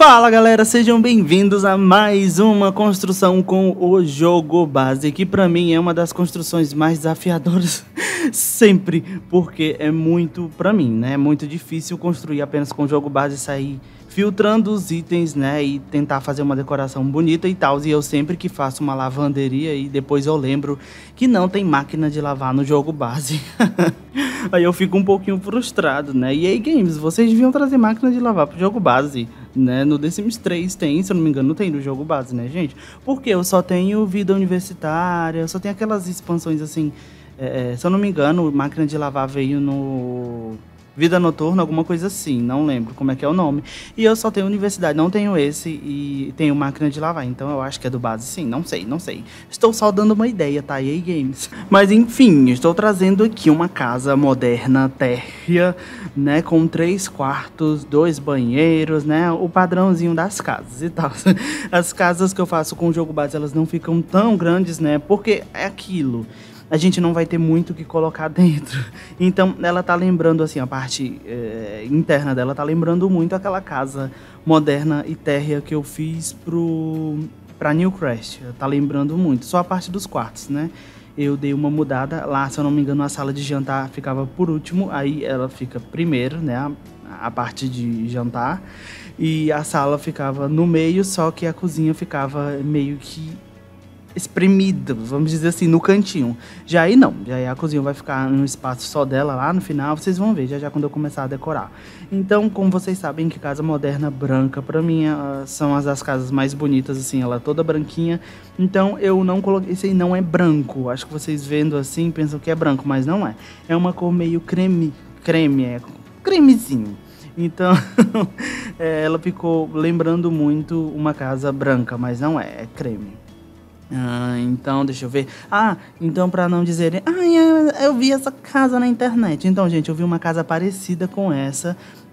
Fala galera, sejam bem-vindos a mais uma construção com o jogo base, que pra mim é uma das construções mais desafiadoras sempre, porque é muito, pra mim, né, é muito difícil construir apenas com o jogo base e sair filtrando os itens, né, e tentar fazer uma decoração bonita e tal. E eu sempre que faço uma lavanderia e depois eu lembro que não tem máquina de lavar no jogo base. Aí eu fico um pouquinho frustrado, né? E aí, games, vocês deviam trazer máquina de lavar pro jogo base, né? No The Sims 3 tem, se eu não me engano, não tem no jogo base, né, gente? Porque eu só tenho vida universitária, eu só tenho aquelas expansões assim. Se eu não me engano, máquina de lavar veio no Vida Noturna, alguma coisa assim, não lembro como é que é o nome. E eu só tenho universidade, não tenho esse e tenho máquina de lavar, então eu acho que é do base sim, não sei. Estou só dando uma ideia, tá? EA Games. Mas enfim, estou trazendo aqui uma casa moderna, térrea, né, com 3 quartos, 2 banheiros, né, o padrãozinho das casas e tal. As casas que eu faço com o jogo base, elas não ficam tão grandes, né, porque é aquilo. A gente não vai ter muito o que colocar dentro. Então, ela tá lembrando, assim, a parte interna dela tá lembrando muito aquela casa moderna e térrea que eu fiz pra Newcrest. Tá lembrando muito. Só a parte dos quartos, né? Eu dei uma mudada. Lá, se eu não me engano, a sala de jantar ficava por último. Aí ela fica primeiro, né? A parte de jantar. E a sala ficava no meio, só que a cozinha ficava meio que espremida, vamos dizer assim, no cantinho. Já aí não, já aí a cozinha vai ficar no espaço só dela lá no final, vocês vão ver já quando eu começar a decorar. Então, como vocês sabem que casa moderna branca, pra mim, são as das casas mais bonitas, assim, ela é toda branquinha. Então, eu não coloquei, esse aí não é branco, acho que vocês vendo assim, pensam que é branco, mas não é. É uma cor meio cremezinho. Então, ela ficou lembrando muito uma casa branca, mas não é creme. Então, deixa eu ver. Então pra não dizerem, eu vi essa casa na internet. Então, gente, eu vi uma casa parecida com essa,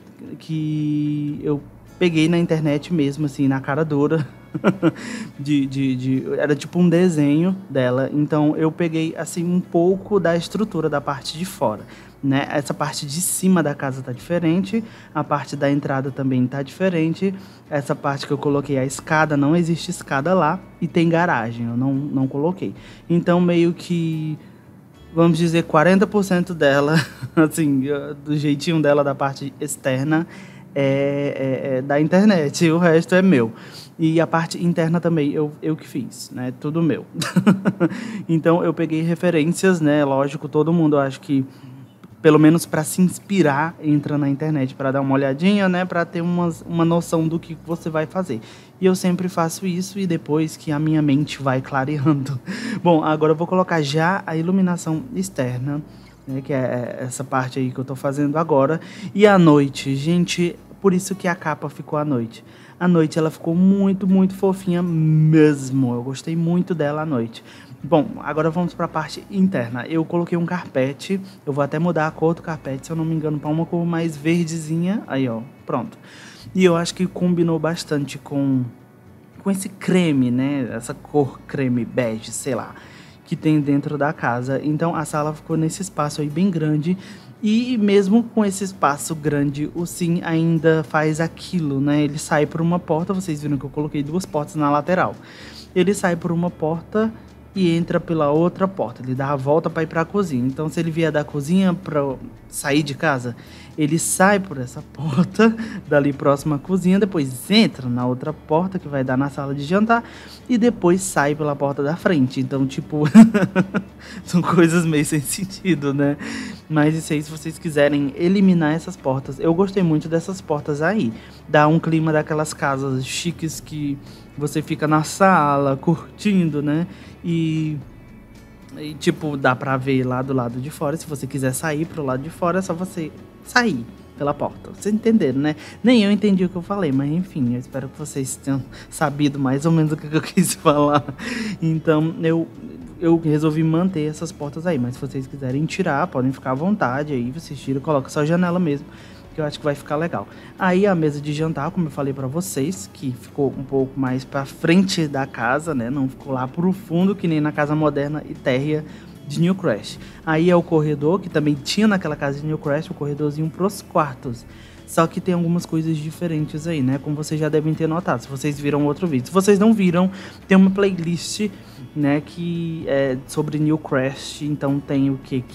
que eu peguei na internet mesmo, assim, na cara dura. Era tipo um desenho dela. Então, eu peguei, assim, um pouco da estrutura da parte de fora, né? Essa parte de cima da casa tá diferente, a parte da entrada também tá diferente. Essa parte que eu coloquei a escada, não existe escada lá, e tem garagem, eu não coloquei. Então meio que, vamos dizer, 40% dela, assim, do jeitinho dela da parte externa é da internet, e o resto é meu. E a parte interna também, eu que fiz, né? Tudo meu. Então eu peguei referências, né? Lógico, todo mundo acho que pelo menos para se inspirar, entra na internet para dar uma olhadinha, né, para ter uma noção do que você vai fazer. E eu sempre faço isso e depois que a minha mente vai clareando. Bom, agora eu vou colocar já a iluminação externa, né, que é essa parte aí que eu tô fazendo agora. E à noite, gente, por isso que a capa ficou à noite. À noite ela ficou muito, muito fofinha mesmo. Eu gostei muito dela à noite. Bom, agora vamos para a parte interna. Eu coloquei um carpete, eu vou até mudar a cor do carpete, se eu não me engano, para uma cor mais verdezinha. Aí, ó, pronto. E eu acho que combinou bastante com esse creme, né? Essa cor creme bege, sei lá, que tem dentro da casa. Então a sala ficou nesse espaço aí bem grande. E mesmo com esse espaço grande, o Sim ainda faz aquilo, né? Ele sai por uma porta, vocês viram que eu coloquei 2 portas na lateral. Ele sai por uma porta e entra pela outra porta, ele dá a volta para ir para a cozinha. Então, se ele vier da cozinha para sair de casa, ele sai por essa porta, dali próxima à cozinha, depois entra na outra porta, que vai dar na sala de jantar, e depois sai pela porta da frente. Então, tipo, são coisas meio sem sentido, né? Mas isso aí, se vocês quiserem eliminar essas portas, eu gostei muito dessas portas aí. Dá um clima daquelas casas chiques que você fica na sala, curtindo, né? E tipo, dá pra ver lá do lado de fora. Se você quiser sair pro lado de fora, é só você sair pela porta. Vocês entenderam, né? Nem eu entendi o que eu falei, mas enfim, eu espero que vocês tenham sabido mais ou menos o que eu quis falar. Então, eu resolvi manter essas portas aí, mas se vocês quiserem tirar, podem ficar à vontade aí, vocês tiram, coloca só a janela mesmo, que eu acho que vai ficar legal. Aí a mesa de jantar, como eu falei pra vocês, que ficou um pouco mais pra frente da casa, né? Não ficou lá pro fundo, que nem na casa moderna e térrea de New Crash. Aí é o corredor, que também tinha naquela casa de New Crash, o corredorzinho pros quartos. Só que tem algumas coisas diferentes aí, né? Como vocês já devem ter notado, se vocês viram outro vídeo. Se vocês não viram, tem uma playlist, né, que é sobre New Crash. Então tem o que?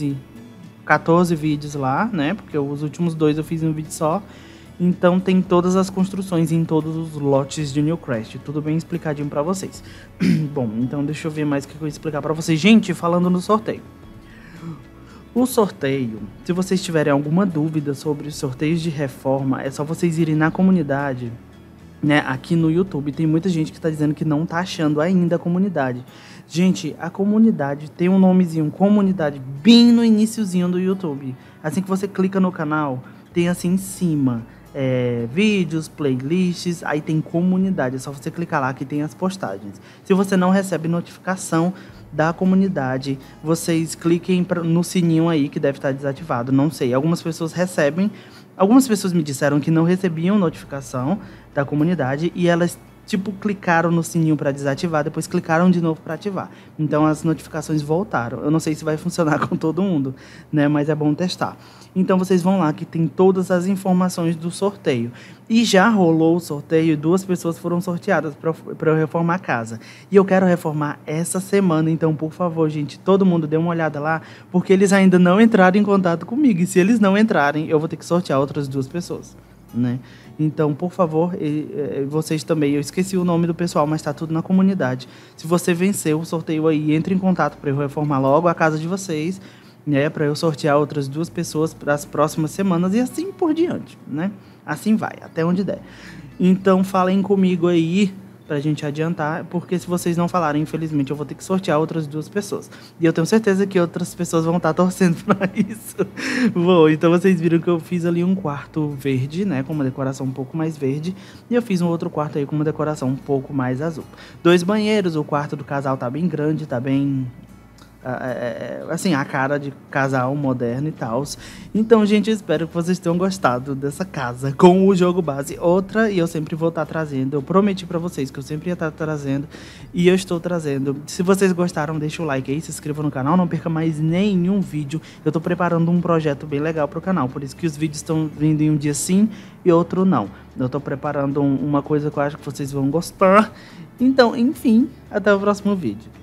14 vídeos lá, né? Porque os últimos 2 eu fiz em um vídeo só. Então tem todas as construções em todos os lotes de New Crash. Tudo bem explicadinho pra vocês. Bom, então deixa eu ver mais o que eu vou explicar pra vocês. Gente, falando no sorteio. O sorteio, se vocês tiverem alguma dúvida sobre os sorteios de reforma, é só vocês irem na comunidade, né? Aqui no YouTube tem muita gente que está dizendo que não está achando ainda a comunidade. Gente, a comunidade tem um nomezinho, comunidade, bem no iniciozinho do YouTube. Assim que você clica no canal, tem assim em cima, vídeos, playlists, aí tem comunidade. É só você clicar lá que tem as postagens. Se você não recebe notificação da comunidade, vocês cliquem no sininho aí que deve estar desativado, não sei. Algumas pessoas recebem, algumas pessoas me disseram que não recebiam notificação da comunidade e elas tipo clicaram no sininho para desativar, depois clicaram de novo para ativar. Então as notificações voltaram. Eu não sei se vai funcionar com todo mundo, né, mas é bom testar. Então vocês vão lá que tem todas as informações do sorteio. E já rolou o sorteio, 2 pessoas foram sorteadas para eu reformar a casa. E eu quero reformar essa semana, então por favor, gente, todo mundo dê uma olhada lá, porque eles ainda não entraram em contato comigo. E se eles não entrarem, eu vou ter que sortear outras 2 pessoas, né? Então, por favor, vocês também, eu esqueci o nome do pessoal, mas está tudo na comunidade. Se você venceu o sorteio aí, entre em contato para eu reformar logo a casa de vocês, né, para eu sortear outras 2 pessoas para as próximas semanas e assim por diante, né? Assim vai, até onde der. Então, falem comigo aí pra gente adiantar, porque se vocês não falarem, infelizmente, eu vou ter que sortear outras 2 pessoas. E eu tenho certeza que outras pessoas vão estar torcendo pra isso. Bom, então vocês viram que eu fiz ali um quarto verde, né, com uma decoração um pouco mais verde, e eu fiz um outro quarto aí com uma decoração um pouco mais azul. 2 banheiros, o quarto do casal tá bem grande, tá bem... assim, a cara de casal moderno e tal. Então, gente, eu espero que vocês tenham gostado dessa casa com o jogo base. Outra, e eu sempre vou estar trazendo. Eu prometi pra vocês que eu sempre ia estar trazendo, e eu estou trazendo. Se vocês gostaram, deixa o like aí, se inscreva no canal, não perca mais nenhum vídeo. Eu tô preparando um projeto bem legal pro canal, por isso que os vídeos estão vindo em um dia sim e outro não. Eu tô preparando uma coisa que eu acho que vocês vão gostar. Então, enfim, até o próximo vídeo.